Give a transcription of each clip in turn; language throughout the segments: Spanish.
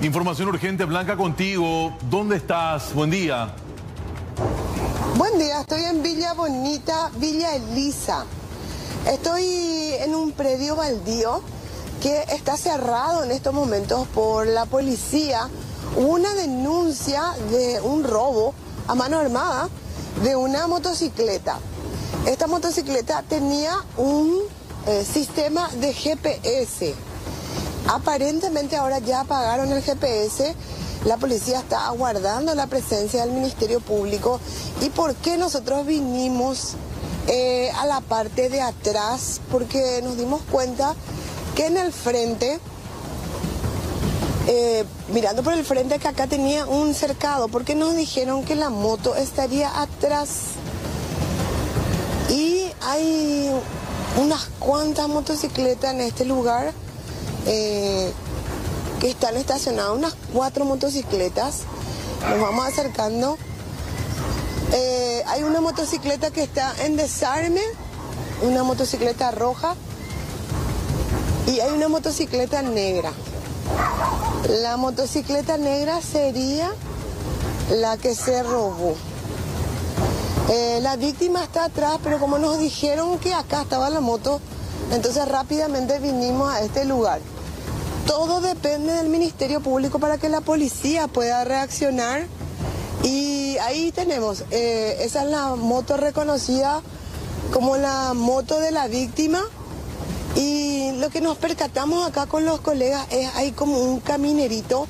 Información urgente, Blanca, contigo. ¿Dónde estás? Buen día. Buen día, estoy en Villa Bonita, Villa Elisa. Estoy en un predio baldío que está cerrado en estos momentos por la policía. Hubo una denuncia de un robo a mano armada de una motocicleta. Esta motocicleta tenía un sistema de GPS. Aparentemente ahora ya apagaron el GPS. La policía está aguardando la presencia del Ministerio Público. ¿Y por qué nosotros vinimos a la parte de atrás? Porque nos dimos cuenta que en el frente, mirando por el frente, que acá tenía un cercado, porque nos dijeron que la moto estaría atrás. Y hay unas cuantas motocicletas en este lugar que están estacionadas, unas 4 motocicletas. Nos vamos acercando. Hay una motocicleta que está en desarme, una motocicleta roja, y hay una motocicleta negra. La motocicleta negra sería la que se robó. La víctima está atrás, pero como nos dijeron que acá estaba la moto, entonces rápidamente vinimos a este lugar. Todo depende del Ministerio Público para que la policía pueda reaccionar. Y ahí tenemos, esa es la moto reconocida como la moto de la víctima. Y lo que nos percatamos acá con los colegas es, hay como un caminerito,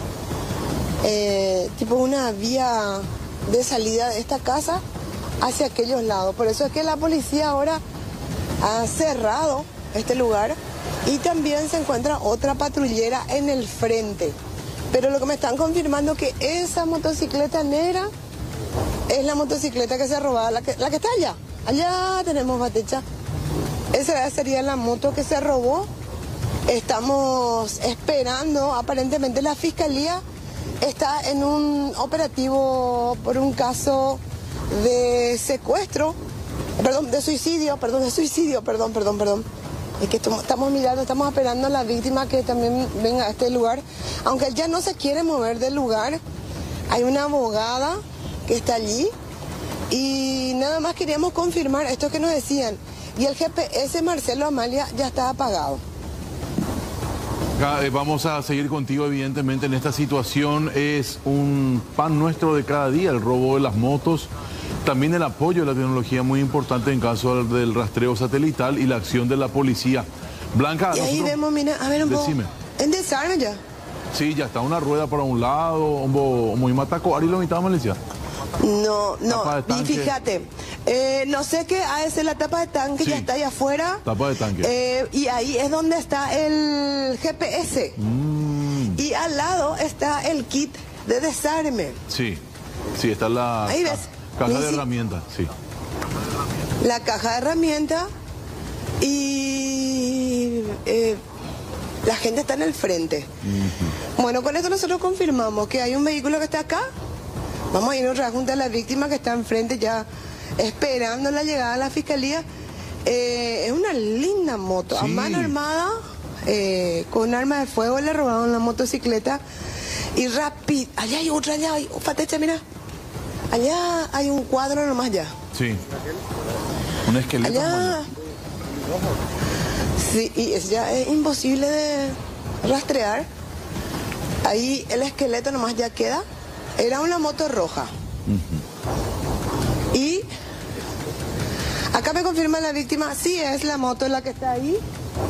tipo una vía de salida de esta casa hacia aquellos lados. Por eso es que la policía ahora ha cerrado este lugar y también se encuentra otra patrullera en el frente. Pero lo que me están confirmando que esa motocicleta negra es la motocicleta que se robaba, la que está allá. Allá tenemos Batecha. Esa sería la moto que se robó. Estamos esperando, aparentemente la fiscalía está en un operativo por un caso de secuestro, de suicidio. Es que estamos mirando, estamos esperando a la víctima que también venga a este lugar. Aunque él ya no se quiere mover del lugar, hay una abogada que está allí. Y nada más queríamos confirmar esto que nos decían. Y el GPS Marcelo Amalia ya está apagado. Vamos a seguir contigo, evidentemente, en esta situación. Es un pan nuestro de cada día, el robo de las motos. También el apoyo de la tecnología muy importante en caso del rastreo satelital y la acción de la policía. Blanca, y ahí vemos, mira, a ver un poco. Decime. ¿En desarme ya? Sí, ya está una rueda para un lado, muy mataco, Ari lo mitad, Malicia. No, y fíjate, no sé qué ha de ser la tapa de tanque, sí, ya está ahí afuera. Tapa de tanque. Y ahí es donde está el GPS. Y al lado está el kit de desarme. Sí, está la ahí ves. Caja de herramientas, sí. La caja de herramientas y la gente está en el frente. Bueno, con esto nosotros confirmamos que hay un vehículo que está acá. Vamos a ir otra junto a la víctima que está enfrente ya esperando la llegada de la fiscalía. Es una linda moto, sí, a mano armada, con arma de fuego le robaron la motocicleta y rápido. Allá hay otra, allá hay, Fatecha, mira. Allá hay un cuadro nomás ya. Sí. Un esqueleto. Allá. Sí, y ya es imposible de rastrear. Ahí el esqueleto nomás ya queda. Era una moto roja. Y acá me confirma la víctima, sí es la moto la que está ahí.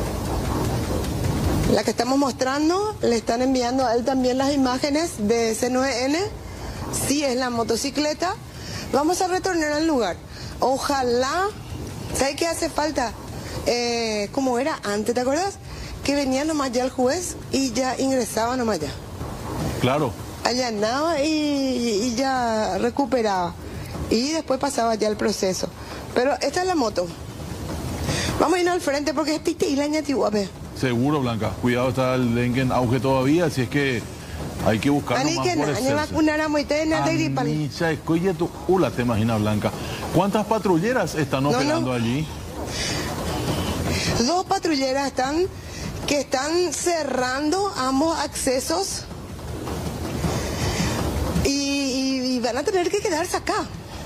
La que estamos mostrando, le están enviando a él también las imágenes de C9N. Sí es la motocicleta. Vamos a retornar al lugar. Ojalá, ¿sabes qué hace falta? Como era antes, ¿te acuerdas? Que venía nomás ya el juez y ya ingresaba nomás ya. Claro. Allanaba y ya recuperaba. Y después pasaba ya el proceso. Pero esta es la moto. Vamos a ir al frente porque es piste y la ñatiguape. Seguro, Blanca. Cuidado, está el dengue en auge todavía, así es que hay que buscar más por te imaginas, Blanca. ¿Cuántas patrulleras están operando allí? 2 patrulleras que están cerrando ambos accesos van a tener que quedarse acá.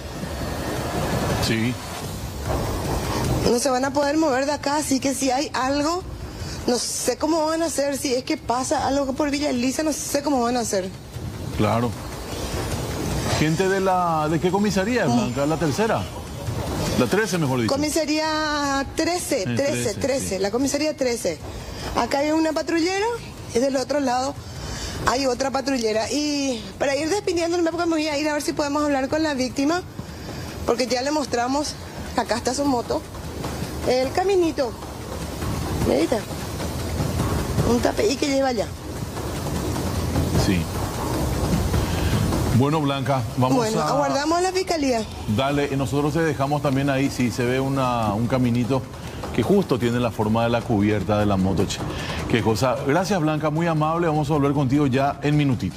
Sí. No se van a poder mover de acá, así que si hay algo, no sé cómo van a hacer. Si es que pasa algo por Villa Elisa, no sé cómo van a hacer. Claro. Gente ¿de qué comisaría, Blanca? ¿La tercera? La 13, mejor dicho. Comisaría 13, Sí. la comisaría 13. Acá hay una patrullera y del otro lado hay otra patrullera. Y para ir despidiéndome, porque me voy a ir a ver si podemos hablar con la víctima, porque ya le mostramos, acá está su moto, el caminito. ¿Medita? Un tapeí que lleva allá. Sí. Bueno, Blanca, vamos a... aguardamos a la fiscalía. Dale, y nosotros te dejamos también ahí, si se ve un caminito que justo tiene la forma de la cubierta de la moto. Qué cosa. Gracias, Blanca, muy amable. Vamos a volver contigo ya en minutitos.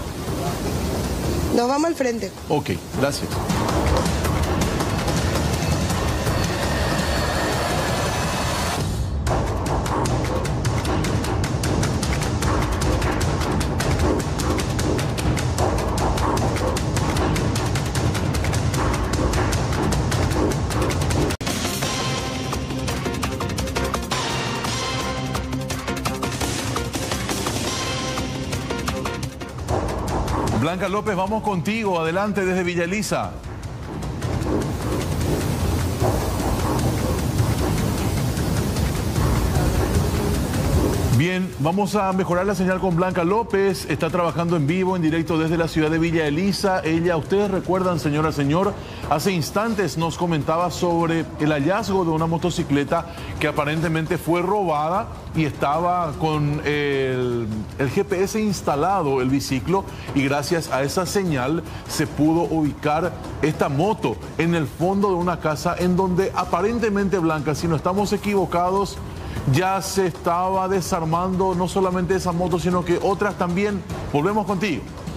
Nos vamos al frente. Ok, gracias. Blanca López, vamos contigo. Adelante desde Villa Elisa. Bien, vamos a mejorar la señal con Blanca López. Está trabajando en vivo, en directo desde la ciudad de Villa Elisa. Ella, ustedes recuerdan, señora, señor, hace instantes nos comentaba sobre el hallazgo de una motocicleta que aparentemente fue robada y estaba con el GPS instalado, el biciclo, y gracias a esa señal se pudo ubicar esta moto en el fondo de una casa en donde aparentemente, Blanca, si no estamos equivocados, ya se estaba desarmando no solamente esa moto, sino que otras también. Volvemos contigo.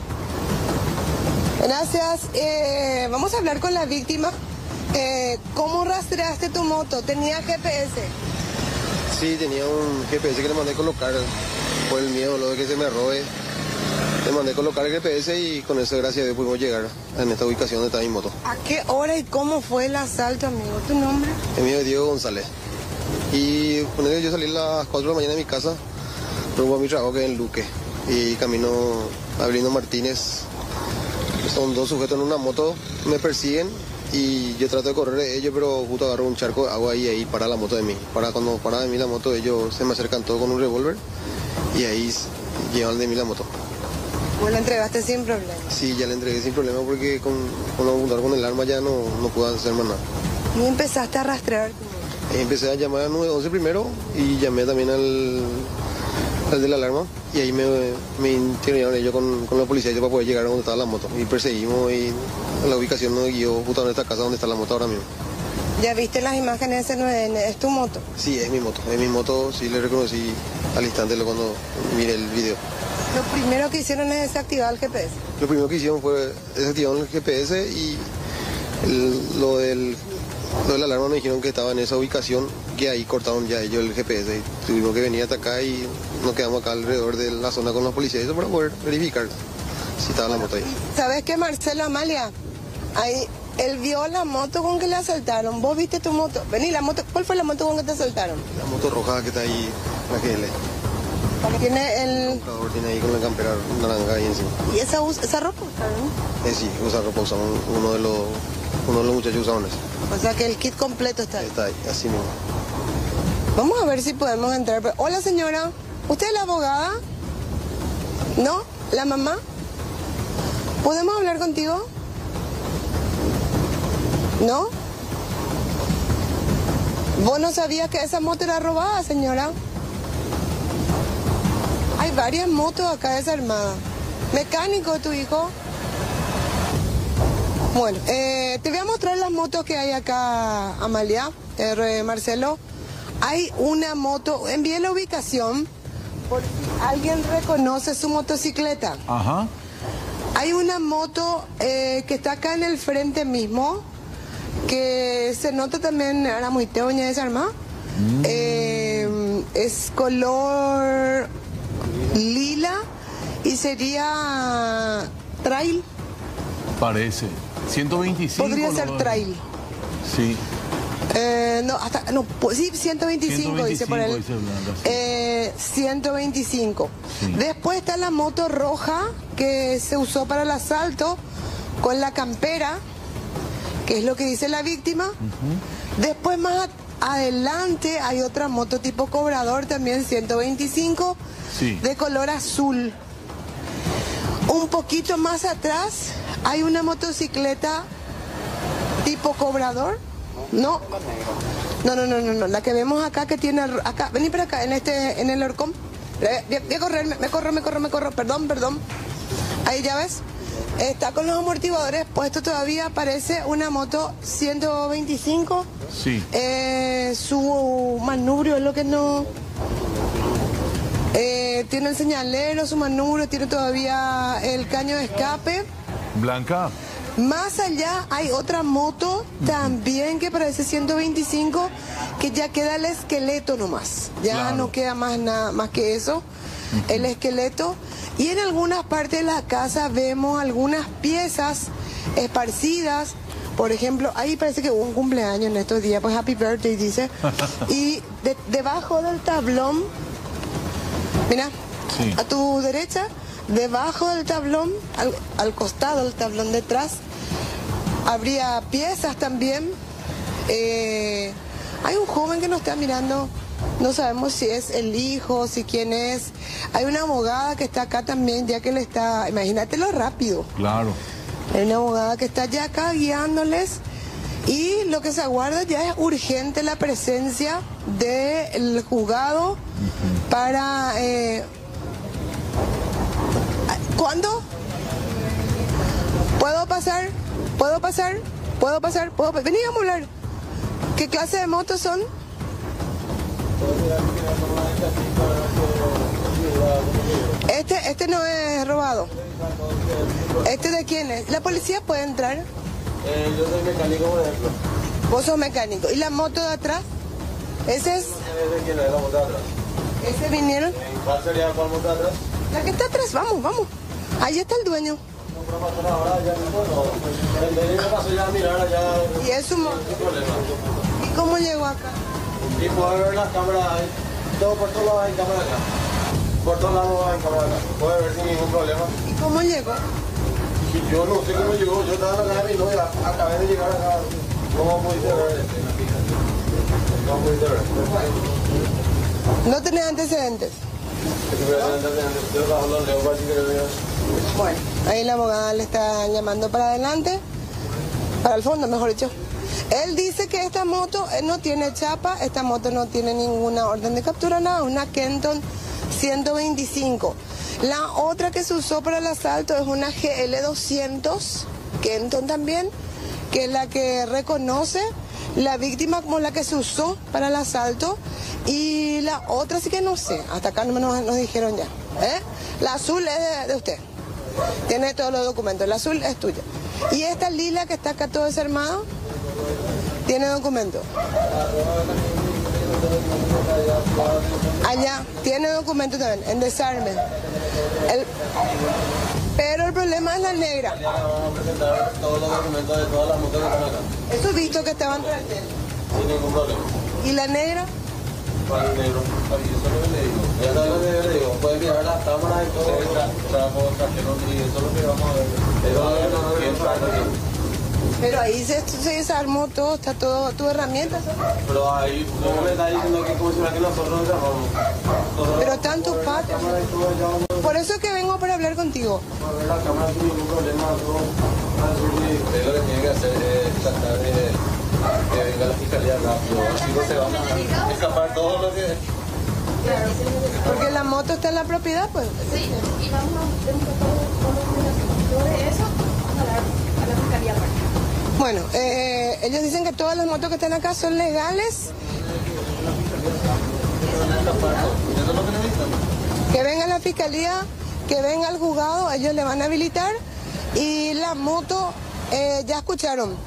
Gracias. Vamos a hablar con la víctima. ¿Cómo rastreaste tu moto? ¿Tenía GPS? Sí, tenía un GPS que le mandé colocar por el miedo, lo de que se me robe. Le mandé colocar el GPS y con eso, gracias a Dios, pudimos llegar en esta ubicación donde está mi moto. ¿A qué hora y cómo fue el asalto, amigo? ¿Tu nombre? El mío es Diego González. Y con él yo salí a las 4 de la mañana de mi casa, rumbo a mi trabajo que es en Luque. Y camino a Avelino Martínez. Son dos sujetos en una moto, me persiguen y yo trato de correr de ellos, pero justo agarro un charco de agua y ahí para la moto de mí. Cuando para de mí la moto, ellos se me acercan todos con un revólver y ahí llevan de mí la moto. ¿Vos la entregaste sin problema? Sí, ya la entregué sin problema porque con apuntar con el arma ya no puedo hacer más nada. ¿Y empezaste a rastrear tu moto? Empecé a llamar al 911 primero y llamé también al de la alarma y ahí me intervinieron ellos con la policía para poder llegar a donde estaba la moto. Y perseguimos y a la ubicación nos guió justo en esta casa donde está la moto ahora mismo. ¿Ya viste las imágenes? ¿Es tu moto? Sí, es mi moto, sí le reconocí al instante cuando miré el video. Lo primero que hicieron es desactivar el GPS. Lo primero que hicieron fue desactivar el GPS y lo de la alarma nos dijeron que estaba en esa ubicación, que ahí cortaron ya ellos el GPS. Y tuvimos que venir hasta acá y nos quedamos acá alrededor de la zona con los policías para poder verificar si estaba la moto ahí. ¿Sabes qué, Marcelo, Amalia? Ahí, él vio la moto con que le asaltaron. ¿Vos viste tu moto? Vení, la moto. ¿Cuál fue la moto con que te asaltaron? La moto roja que está ahí, la GL. Tiene el... Tiene ahí con la campera naranja ahí encima. ¿Y esa ropa usaron? Sí, usa ropa, usamos uno de los muchachos usaban eso. O sea que el kit completo está ahí. Está ahí, así mismo. Vamos a ver si podemos entrar. Hola, señora. ¿Usted es la abogada? ¿No? ¿La mamá? ¿Podemos hablar contigo? ¿No? ¿Vos no sabías que esa moto era robada, señora? Hay varias motos acá desarmadas. ¿Mecánico tu hijo? Bueno, te voy a mostrar las motos que hay acá, Amalia, Marcelo. Hay una moto, envíe la ubicación por si alguien reconoce su motocicleta. Ajá. Hay una moto que está acá en el frente mismo, que se nota también, ahora muy teoña desarmada. Es color lila y sería trail. Parece. 125. Podría ser trail. Sí. Sí, 125 dice por él. Dice Blanca, sí. 125. Sí. Después está la moto roja que se usó para el asalto con la campera, que es lo que dice la víctima. Después más adelante hay otra moto tipo cobrador, también 125, Sí. de color azul. Un poquito más atrás hay una motocicleta tipo cobrador. No, la que vemos acá que tiene acá, vení para acá en el horcón. Voy a correr, me corro, perdón. Ahí ya ves. Está con los amortiguadores puestos todavía, parece una moto 125. Sí. Su manubrio es lo que no... tiene el señalero, su manubrio, tiene todavía el caño de escape. Blanca. Más allá hay otra moto también que parece 125, que ya queda el esqueleto nomás. Ya Claro. no queda más nada más que eso, el esqueleto. Y en algunas partes de la casa vemos algunas piezas esparcidas. Por ejemplo, ahí parece que hubo un cumpleaños en estos días, pues happy birthday dice. Y debajo del tablón, mira, Sí. a tu derecha, debajo del tablón, al costado del tablón detrás, habría piezas también. Hay un joven que nos está mirando, no sabemos si es el hijo, si quién es. Hay una abogada que está acá también, ya que le está, imagínate lo rápido. Claro. Hay una abogada que está ya acá guiándoles. Y lo que se aguarda ya es urgente la presencia del juzgado para... ¿Cuándo? ¿Puedo pasar? Vení, vamos a hablar. ¿Qué clase de motos son? Este no es robado. ¿Este de quién es? ¿La policía puede entrar? Yo soy mecánico, por ejemplo. Vos sos mecánico. ¿Y la moto de atrás? ¿Ese es? ¿De quién es la moto de atrás? ¿Ese vinieron? ¿Cuál sería cuál moto de atrás? La que está atrás, vamos. Ahí está el dueño. ¿Y es su moto? ¿Y cómo llegó acá? Y puede ver las cámaras ahí. Por todos lados hay cámaras acá. Por todos lados hay cámaras acá. Puede ver sin ningún problema. ¿Y cómo llegó? Y yo no sé cómo llegó. Yo estaba en la casa de mi novia. Acabé de llegar acá. ¿Cómo pudiste ver? ¿Cómo pudiste ver? ¿No tenés antecedentes? Bueno, ahí la abogada le está llamando para adelante, para el fondo, mejor dicho. Él dice que esta moto no tiene chapa, esta moto no tiene ninguna orden de captura, nada, una Kenton 125. La otra que se usó para el asalto es una GL200, Kenton también, que es la que reconoce la víctima como la que se usó para el asalto. Y la otra sí que no sé, hasta acá no nos dijeron ya. La azul es de usted, tiene todos los documentos, la azul es tuya. Y esta lila que está acá todo desarmado, tiene documento. Allá, tiene documento también, en desarme. Pero el problema es la negra. Vamos a presentar todos los documentos de todas las motos que están acá. Eso visto que estaban... Sin ningún problema. ¿Y la negra? Para el negro. Eso es lo que le digo. Ya sabes lo que le digo. Pueden mirar las cámaras y todo. Trapo, cajeros y eso es lo que vamos a ver. Pero ahí se desarmó todo, está todo, tu herramienta. Pero ahí, ¿cómo me está diciendo que como si fuera que nosotros nos llamamos? Pero están tus patas. Por eso es que vengo para hablar contigo. Para ver la cámara sin ningún problema. Usted lo que tiene que hacer es tratar de que venga la fiscalía rápido. Así no se van a escapar todo lo que... Porque la moto está en la propiedad, pues. Sí, y vamos a de eso a la fiscalía. Bueno, ellos dicen que todas las motos que están acá son legales. Que venga la fiscalía, que venga el juzgado, ellos le van a habilitar. Y la moto, ya escucharon.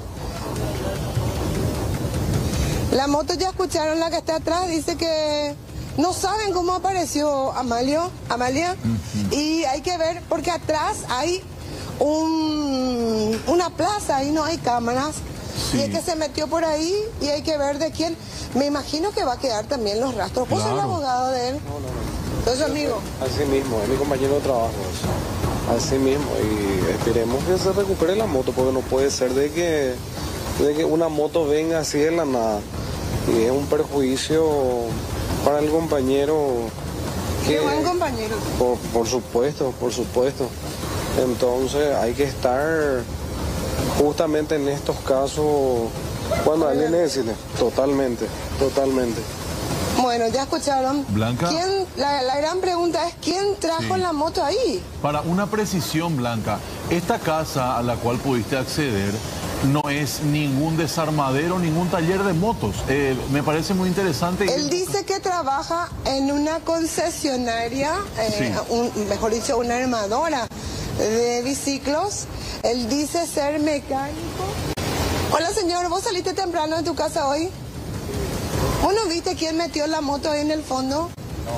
La moto ya escucharon, la que está atrás, dice que no saben cómo apareció Amalia. Y hay que ver, porque atrás hay una plaza y no hay cámaras. Sí. Y es que se metió por ahí y hay que ver de quién. Me imagino que va a quedar también los rastros. ¿Vos sos el Claro. abogado de él? No. ¿Sos su amigo? Así mismo, es mi compañero de trabajo. Así mismo, y esperemos que se recupere la moto, porque no puede ser de que una moto venga así de la nada. Y es un perjuicio para el compañero. Qué buen compañero. Por supuesto, por supuesto. Entonces hay que estar justamente en estos casos cuando alguien necesite. Totalmente, totalmente. Bueno, ya escucharon. Blanca. La gran pregunta es, ¿quién trajo Sí. la moto ahí? Para una precisión, Blanca, esta casa a la cual pudiste acceder no es ningún desarmadero, ningún taller de motos. Me parece muy interesante. Él dice que trabaja en una concesionaria, Sí. mejor dicho, una armadora de biciclos. Él dice ser mecánico. Hola, señor, ¿vos saliste temprano de tu casa hoy? ¿Vos no viste quién metió la moto ahí en el fondo?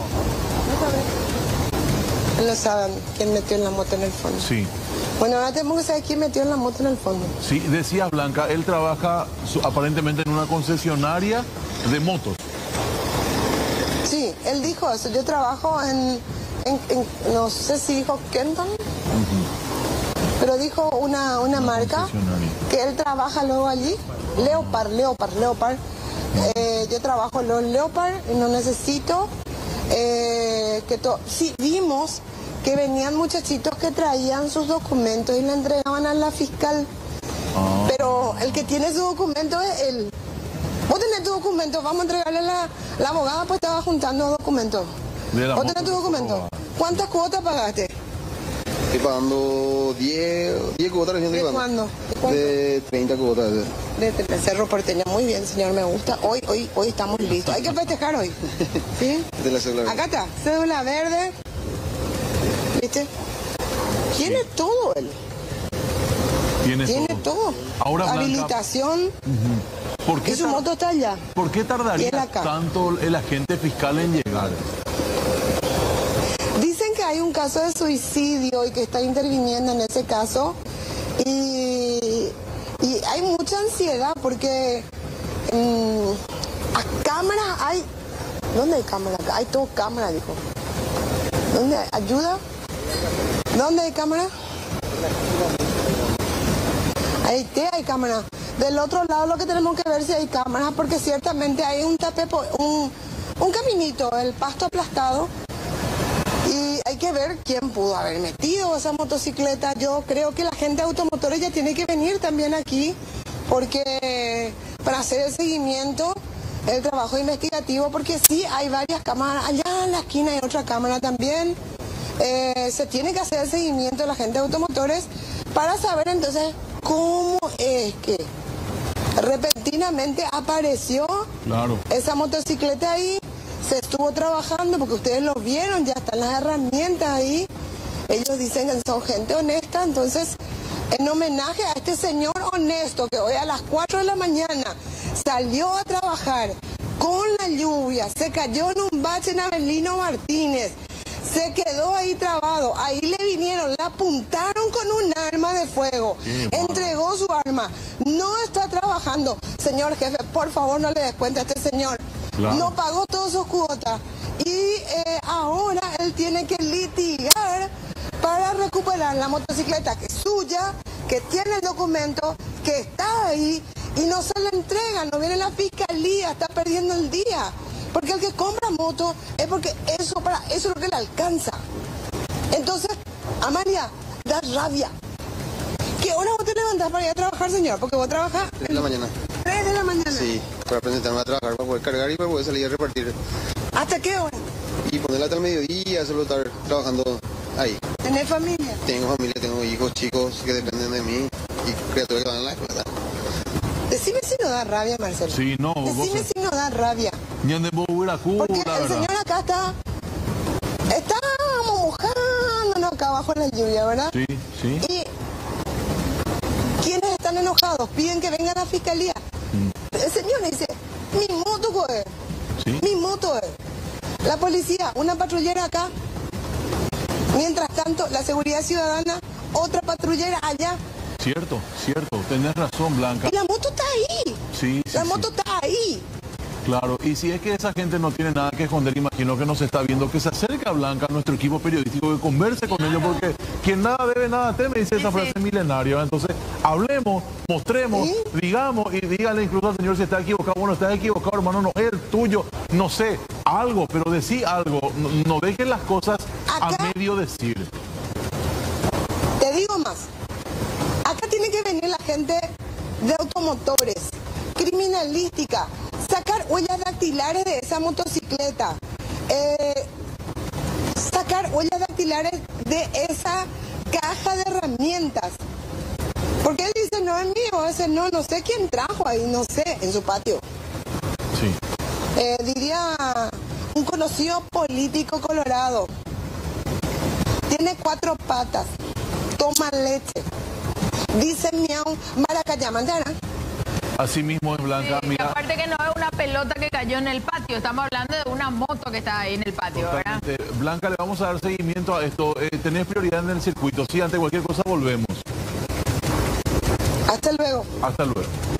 No. No saben quién metió la moto en el fondo. Sí, Bueno, ahora tenemos que saber quién metió la moto en el fondo. sí, decías, Blanca, él trabaja aparentemente en una concesionaria de motos. Sí, él dijo eso. Yo trabajo en no sé si dijo Kenton, pero dijo una marca concesionaria. que él trabaja luego allí. Leopard. Yo trabajo en Leopard y no necesito sí, vimos que venían muchachitos que traían sus documentos y le entregaban a la fiscal. Ah. Pero el que tiene su documento es él. Vos tenés tu documento, vamos a entregarle a la abogada, pues estaba juntando documentos. De la ¿Vos moto tenés tu que documento? robaba. ¿Cuántas cuotas pagaste? Estoy pagando 10 cuotas recién. ¿De estoy pagando. cuándo? De 30 cuotas. De Cerro Porteño. Muy bien, señor, me gusta. Hoy estamos listos. Hay que festejar hoy. ¿Sí? De la cédula. Acá está, cédula verde. ¿Viste? Tiene todo él. Tiene todo. Ahora, Blanca, habilitación. ¿por qué, Y su moto está allá. ¿por qué Y él tardaría acá. tanto el agente fiscal en llegar? Dicen que hay un caso de suicidio y que está interviniendo en ese caso. Y hay mucha ansiedad porque a cámaras hay... ¿Dónde hay cámara? Acá hay todo cámara, dijo. ¿Dónde hay? ¿Ayuda? ¿Dónde hay cámara? Ahí hay cámara. Del otro lado lo que tenemos que ver si hay cámaras, porque ciertamente hay un caminito, el pasto aplastado. Y hay que ver quién pudo haber metido esa motocicleta. Yo creo que la gente de automotores ya tiene que venir también aquí, porque para hacer el seguimiento, el trabajo investigativo, porque sí hay varias cámaras. Allá en la esquina hay otra cámara también. Se tiene que hacer el seguimiento de la gente de automotores para saber entonces cómo es que repentinamente apareció Claro. esa motocicleta ahí. Se estuvo trabajando porque ustedes lo vieron, ya están las herramientas ahí. Ellos dicen que son gente honesta, entonces en homenaje a este señor honesto que hoy a las 4 de la mañana salió a trabajar con la lluvia, se cayó en un bache en Avelino Martínez, se quedó ahí trabado, ahí le vinieron, le apuntaron con un arma de fuego, entregó su arma, no está trabajando. Señor jefe, por favor no le des cuenta a este señor. Claro. No pagó todas sus cuotas y ahora él tiene que litigar para recuperar la motocicleta que es suya, que tiene el documento, que está ahí y no se le entrega, no viene la fiscalía, está perdiendo el día. Porque el que compra moto es porque para eso es lo que le alcanza. Entonces, Amalia, da rabia. ¿Qué hora vos te levantás para ir a trabajar, señor? Porque vos trabajas 3 de la mañana. 3 de la mañana. Sí, para presentarme a trabajar, para poder cargar y para poder salir a repartir. ¿Hasta qué hora? Y ponerla hasta el mediodía, solo estar trabajando ahí. ¿Tenés familia? Tengo familia, tengo hijos chicos que dependen de mí y criaturas que van a la escuela. Decime si no da rabia, Marcelo. Sí, no, vos Decime si no da rabia. ñande vos hubiera cu, Porque la el verdad. señor acá estábamos mojándonos acá abajo en la lluvia, ¿verdad? Sí, sí. Y quienes están enojados piden que venga la fiscalía. El señor dice, mi moto, coge. Sí. Mi moto es. La policía, una patrullera acá. Mientras tanto, la seguridad ciudadana, otra patrullera allá. Cierto, cierto, tenés razón, Blanca. Y la moto está ahí. Sí, sí, La sí. moto está ahí. Claro, y si es que esa gente no tiene nada que esconder, imagino que nos está viendo, que se acerque a Blanca, a nuestro equipo periodístico, que converse con ellos, porque quien nada debe, nada teme, dice esa frase milenaria. Entonces, hablemos, mostremos, ¿Sí? digamos, y dígale incluso al Señor si está equivocado. Bueno, está equivocado, hermano, no es el tuyo, no sé, algo, pero decí algo, no dejen las cosas a Acá- medio decir. Te digo más. Acá tiene que venir la gente de automotores, criminalística, sacar huellas dactilares de esa motocicleta, sacar huellas dactilares de esa caja de herramientas. Porque él dice, no es mío, ese no sé quién trajo ahí, no sé, en su patio. Sí. Diría un conocido político colorado. Tiene 4 patas, toma leche, dice miau, maracayá, manzana. Así mismo es, Blanca, Sí, y mira. aparte que no es una pelota que cayó en el patio, estamos hablando de una moto que está ahí en el patio, ¿verdad? Totalmente. Blanca, le vamos a dar seguimiento a esto. Tenés prioridad en el circuito. Sí, ante cualquier cosa volvemos. Hasta luego. Hasta luego.